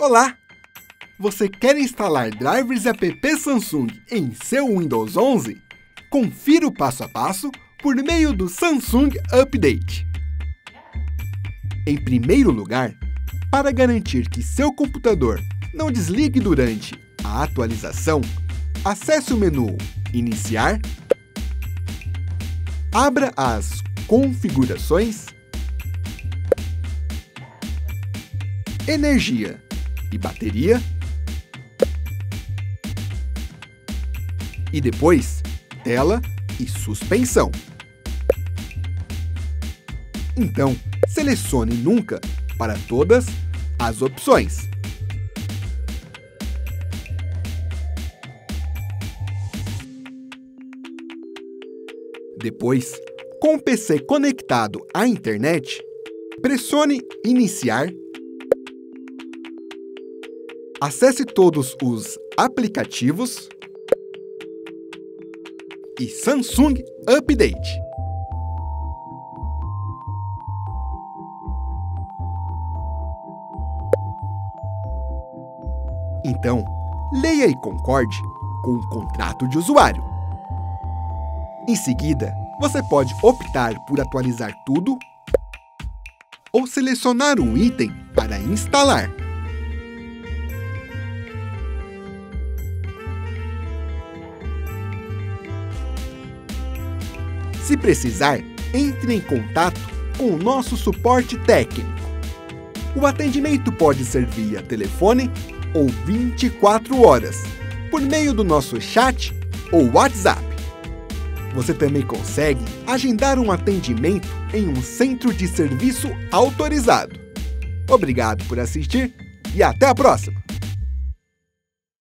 Olá! Você quer instalar drivers e app Samsung em seu Windows 11? Confira o passo a passo por meio do Samsung Update. Em primeiro lugar, para garantir que seu computador não desligue durante a atualização, acesse o menu Iniciar, abra as Configurações, Energia e Bateria, e depois Tela e Suspensão. Então, selecione Nunca para todas as opções. Depois, com o PC conectado à internet, pressione Iniciar, acesse todos os aplicativos e Samsung Update. Então, leia e concorde com o contrato de usuário. Em seguida, você pode optar por atualizar tudo ou selecionar um item para instalar. Se precisar, entre em contato com o nosso suporte técnico. O atendimento pode ser via telefone ou 24 horas, por meio do nosso chat ou WhatsApp. Você também consegue agendar um atendimento em um centro de serviço autorizado. Obrigado por assistir e até a próxima!